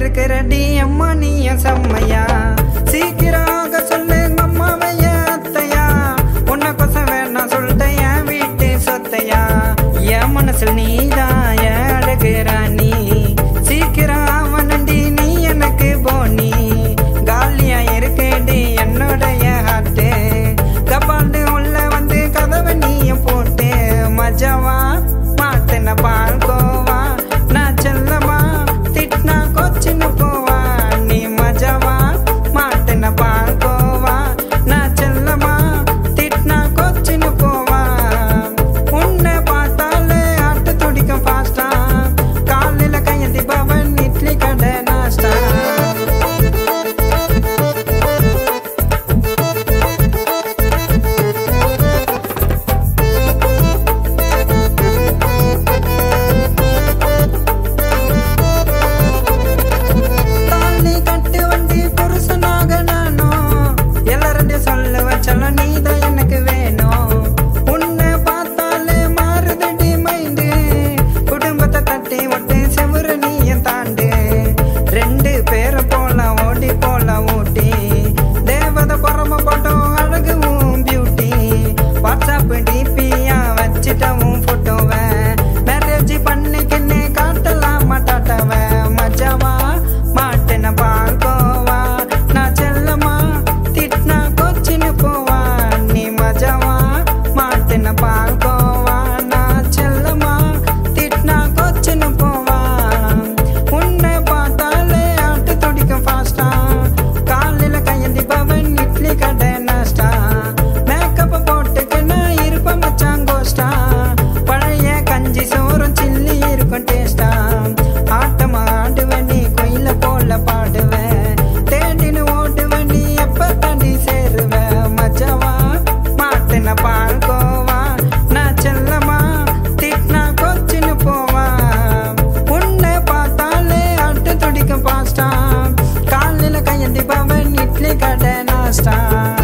இருக்கிறடி அம்மா நீயும் செம்மையா சீக்கிராக சொல்லு அம்மாவைய அத்தையா உன்னை கொசம் வேணாம் சொல்லிட்ட என் வீட்டு சொத்தையா என் மனசில் நீதான் என் அழகு ராணி சீக்கிரம் அவனண்டி நீ எனக்கு போனி காலியா இருக்கேடி என்னுடைய ஹார்ட்டு கபாண்டு உள்ள வந்து கதவை நீயும் போட்டு மஜாவா மாத்தின பால்கோவா நான் செல்லமா திட்டினா கொச்சின்னு போவா நீ மஜாவா மாத்தின பால்கோவா நான் செல்லமா திட்டினா கொச்சின்னு போவா உன்னை பார்த்தாலே ஆட்டு துடிக்கும் ஃபாஸ்டா காலையில கையந்தி பவன் இட்லி கடை நாஸ்டா நீதான் எனக்கு வேணும் உன்னை பார்த்தாலே மாறுதடி மைண்டு குடும்பத்தை தட்டி ஒட்டு செவுறு நீயும் தாண்டு ரெண்டு பேரை போல ஓடி போல ஊட்டி தேவதை புறம போட்டோம் அழகுவும் பியூட்டி வாட்ஸ்அப் டிபியா வச்சிட்டவும் போட்டோவை மேரேஜ் பண்ணிக்கின்னு காட்டலாம் மாட்டாட்டவ மஜாவா மாட்டின பால்கோவா நான் செல்லமா திட்டினா கொச்சின்னு போவா நீ மஜாவா மாட்டின பால்கோவா நான் செல்லமா திட்டினா கொச்சின்னு போவா உன்னை பார்த்தாலே ஆட்டு துடிக்கும் ஃபாஸ்டா காலையில கையந்தி பவன் இட்லி கடை நாஸ்டா மேக்கப் போட்டுக்கின்னு இருப்ப மச்சான் கோஸ்டா பழைய கஞ்சி சோறும் சில்லி இருக்கும் டேஸ்டா ஆட்டமா ஆடுவேன் நீ கோயில போல பாடுவேன் தேடின்னு ஓடுவேன் நீ எப்ப தண்ணி சேருவேன் மஜாவா மாட்டின பால்கோவா நான் செல்லமா திட்டினா கொச்சின்னு போவா உன்னை பார்த்தாலே ஆட்டு துடிக்கும் பாஸ்டா காலையில கையந்தி பவன் இட்லி கடை நாஸ்டா